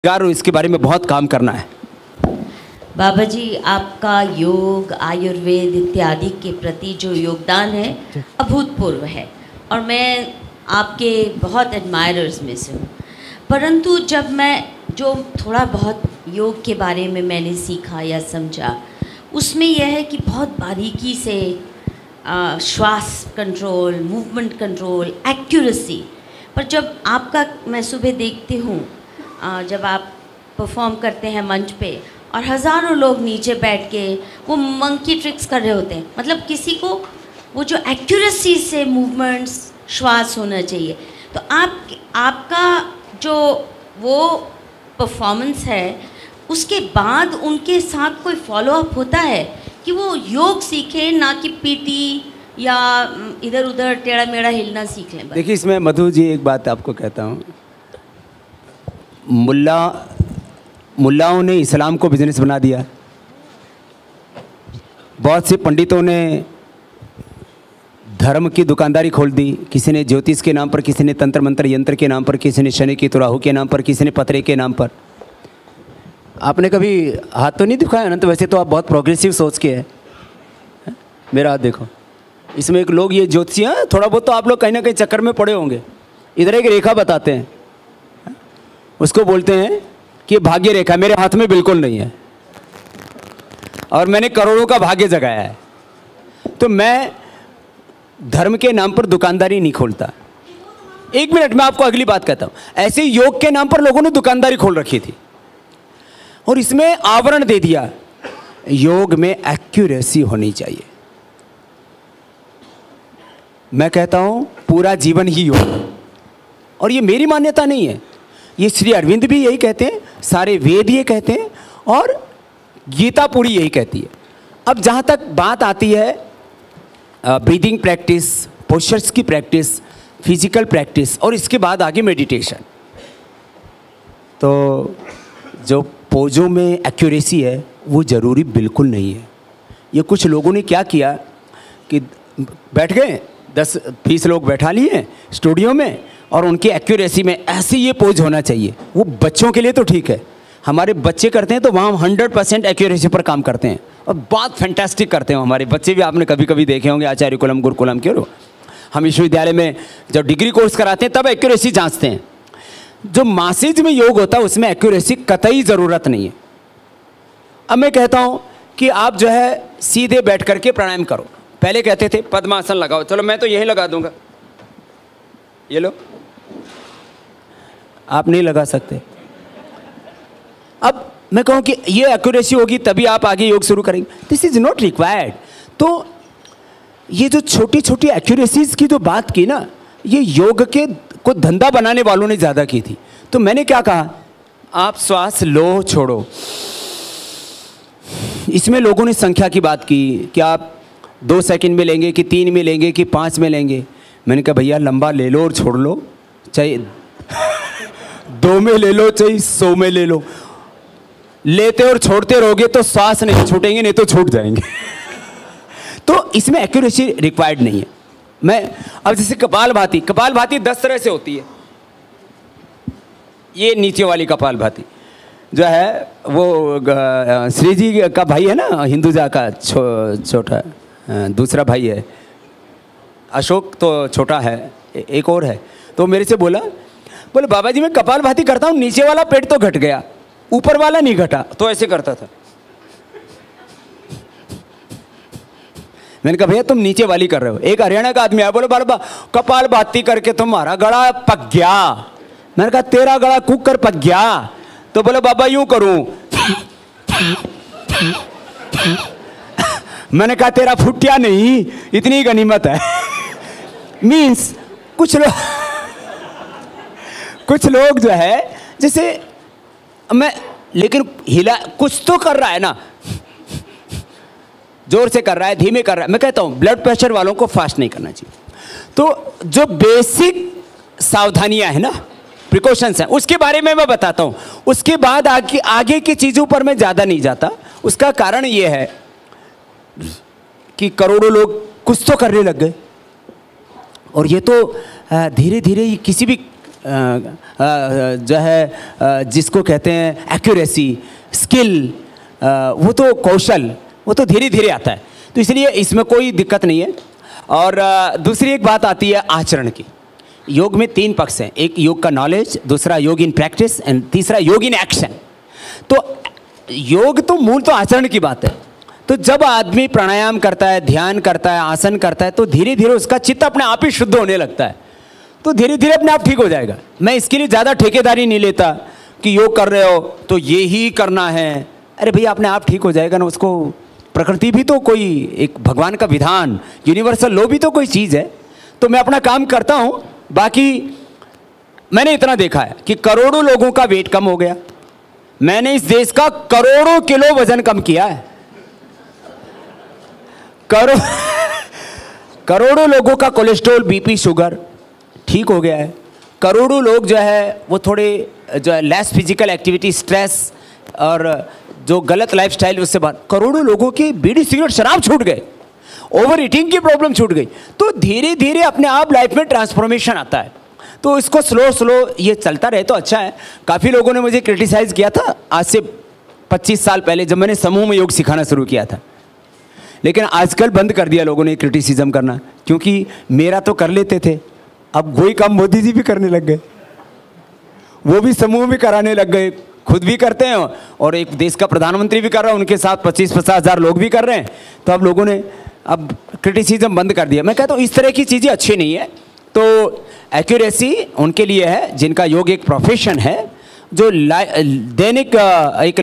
और इसके बारे में बहुत काम करना है। बाबा जी, आपका योग, आयुर्वेद इत्यादि के प्रति जो योगदान है अभूतपूर्व है और मैं आपके बहुत एडमायरर्स में से हूँ। परंतु जब मैं जो थोड़ा बहुत योग के बारे में मैंने सीखा या समझा, उसमें यह है कि बहुत बारीकी से श्वास कंट्रोल, मूवमेंट कंट्रोल, एक्यूरेसी। पर जब आपका मैं सुबह देखती हूँ जब आप परफॉर्म करते हैं मंच पे और हज़ारों लोग नीचे बैठ के वो मंकी ट्रिक्स कर रहे होते हैं, मतलब किसी को वो जो एक्यूरेसी से मूवमेंट्स, श्वास होना चाहिए। तो आपका जो वो परफॉर्मेंस है उसके बाद उनके साथ कोई फॉलोअप होता है कि वो योग सीखें, ना कि पीटी या इधर उधर टेढ़ा मेढ़ा हिलना सीख लें? देखिए, इसमें मधु जी एक बात आपको कहता हूँ, मुल्लाओं ने इस्लाम को बिजनेस बना दिया। बहुत से पंडितों ने धर्म की दुकानदारी खोल दी। किसी ने ज्योतिष के नाम पर, किसी ने तंत्र मंत्र यंत्र के नाम पर, किसी ने शनि की तुराहू के नाम पर, किसी ने पतरे के नाम पर। आपने कभी हाथ तो नहीं दिखाया ना? तो वैसे तो आप बहुत प्रोग्रेसिव सोच के हैं। मेरा हाथ देखो, इसमें एक लोग ये ज्योतिषी, थोड़ा बहुत तो आप लोग कहीं ना कहीं चक्कर में पड़े होंगे। इधर एक रेखा बताते हैं, उसको बोलते हैं कि भाग्य रेखा। मेरे हाथ में बिल्कुल नहीं है और मैंने करोड़ों का भाग्य जगाया है। तो मैं धर्म के नाम पर दुकानदारी नहीं खोलता। एक मिनट में आपको अगली बात कहता हूं। ऐसे योग के नाम पर लोगों ने दुकानदारी खोल रखी थी और इसमें आवरण दे दिया। योग में एक्यूरेसी होनी चाहिए। मैं कहता हूं पूरा जीवन ही योग, और ये मेरी मान्यता नहीं है, ये श्री अरविंद भी यही कहते हैं, सारे वेद ये कहते हैं और गीता पूरी यही कहती है। अब जहाँ तक बात आती है ब्रीदिंग प्रैक्टिस, पोस्चर्स की प्रैक्टिस, फिजिकल प्रैक्टिस और इसके बाद आगे मेडिटेशन, तो जो पोजों में एक्यूरेसी है वो ज़रूरी बिल्कुल नहीं है। ये कुछ लोगों ने क्या किया कि बैठ गए, 10-20 लोग बैठा लिए स्टूडियो में और उनकी एक्यूरेसी में ऐसे ये पोज होना चाहिए। वो बच्चों के लिए तो ठीक है, हमारे बच्चे करते हैं तो वहाँ 100% एक्यूरेसी पर काम करते हैं और बहुत फैंटास्टिक करते हैं हमारे बच्चे भी। आपने कभी कभी देखे होंगे आचार्य कुलम, गुरुकुलम के रो, हम विश्वविद्यालय में जब डिग्री कोर्स कराते हैं तब एक्यूरेसी जांचते हैं। जो मासेज में योग होता है उसमें एक्यूरेसी कतई ज़रूरत नहीं है। अब मैं कहता हूँ कि आप जो है सीधे बैठ करके प्राणायाम करो। पहले कहते थे पद्मासन लगाओ, चलो मैं तो यही लगा दूंगा, ये लो, आप नहीं लगा सकते। अब मैं कहूँ कि ये एक्यूरेसी होगी तभी आप आगे योग शुरू करेंगे, दिस इज नॉट रिक्वायर्ड। तो ये जो छोटी छोटी एक्यूरेसीज की जो बात की ना, ये योग के को धंधा बनाने वालों ने ज़्यादा की थी। तो मैंने क्या कहा, आप श्वास लो छोड़ो, इसमें लोगों ने संख्या की बात की कि आप 2 सेकंड में लेंगे कि 3 में लेंगे कि 5 में लेंगे। मैंने कहा भैया लंबा ले लो और छोड़ लो, चाहे 2 में ले लो चाहे 100 में ले लो। लेते और छोड़ते रहोगे तो श्वास नहीं छूटेंगे, नहीं तो छूट जाएंगे। तो इसमें एक्यूरेसी रिक्वायर्ड नहीं है। मैं अब जैसे कपालभाति 10 तरह से होती है। ये नीचे वाली कपालभाति जो है वो श्री जी का भाई है ना, हिंदुजा का छोटा दूसरा भाई है, अशोक तो छोटा है, एक और है। तो मेरे से बोले बाबा जी मैं कपालभाति करता हूँ, नीचे वाला पेट तो घट गया, ऊपर वाला नहीं घटा। तो ऐसे करता था। मैंने कहा भैया तुम नीचे वाली कर रहे हो। एक हरियाणा का आदमी आया, बोले बाबा कपालभाति करके तुम्हारा गला पक गया। मैंने कहा तेरा गला कुकर पक गया। तो बोले बाबा यूं करूं। मैंने कहा तेरा फुटिया नहीं, इतनी गनीमत है। मीन्स कुछ लोग जो है जैसे मैं, लेकिन हिला कुछ तो कर रहा है ना, जोर से कर रहा है, धीमे कर रहा है। मैं कहता हूं ब्लड प्रेशर वालों को फास्ट नहीं करना चाहिए। तो जो बेसिक सावधानियां है ना, प्रिकॉशंस हैं, उसके बारे में मैं बताता हूं। उसके बाद आगे की चीजों पर मैं ज्यादा नहीं जाता। उसका कारण यह है कि करोड़ों लोग कुछ तो करने लग गए और ये तो धीरे धीरे किसी भी जो है जिसको कहते हैं एक्यूरेसी, स्किल, वो तो कौशल, वो तो धीरे धीरे आता है, तो इसलिए इसमें कोई दिक्कत नहीं है। और दूसरी एक बात आती है आचरण की। योग में 3 पक्ष हैं, एक योग का नॉलेज, दूसरा योग इन प्रैक्टिस एंड तीसरा योग इन एक्शन। तो योग तो मूल तो आचरण की बात है। तो जब आदमी प्राणायाम करता है, ध्यान करता है, आसन करता है, तो धीरे धीरे उसका चित्त अपने आप ही शुद्ध होने लगता है, तो धीरे धीरे अपने आप ठीक हो जाएगा। मैं इसके लिए ज़्यादा ठेकेदारी नहीं लेता कि योग कर रहे हो तो ये ही करना है। अरे भैया अपने आप ठीक हो जाएगा ना। उसको प्रकृति भी तो कोई एक भगवान का विधान, यूनिवर्सल लॉ भी तो कोई चीज़ है। तो मैं अपना काम करता हूँ। बाकी मैंने इतना देखा है कि करोड़ों लोगों का वेट कम हो गया। मैंने इस देश का करोड़ों किलो वजन कम किया है। करोड़ों लोगों का कोलेस्ट्रॉल, बीपी, शुगर ठीक हो गया है। करोड़ों लोग जो है वो थोड़े जो है लेस फिजिकल एक्टिविटी, स्ट्रेस और जो गलत लाइफस्टाइल उससे बाहर। करोड़ों लोगों की बीड़ी, सिगरेट, शराब छूट गए, ओवर ईटिंग की प्रॉब्लम छूट गई। तो धीरे धीरे अपने आप लाइफ में ट्रांसफॉर्मेशन आता है। तो इसको स्लो ये चलता रहे तो अच्छा है। काफ़ी लोगों ने मुझे क्रिटिसाइज़ किया था आज से 25 साल पहले, जब मैंने समूह में योग सिखाना शुरू किया था। लेकिन आजकल बंद कर दिया लोगों ने क्रिटिसिज्म करना, क्योंकि मेरा तो कर लेते थे, अब वही काम मोदी जी भी करने लग गए, वो भी समूह भी कराने लग गए, खुद भी करते हैं और एक देश का प्रधानमंत्री भी कर रहा है, उनके साथ 25-50 हज़ार लोग भी कर रहे हैं। तो अब लोगों ने अब क्रिटिसिज्म बंद कर दिया। मैं कहता हूँ इस तरह की चीज़ें अच्छी नहीं है। तो एक्यूरेसी उनके लिए है जिनका योग एक प्रोफेशन है, जो दैनिक एक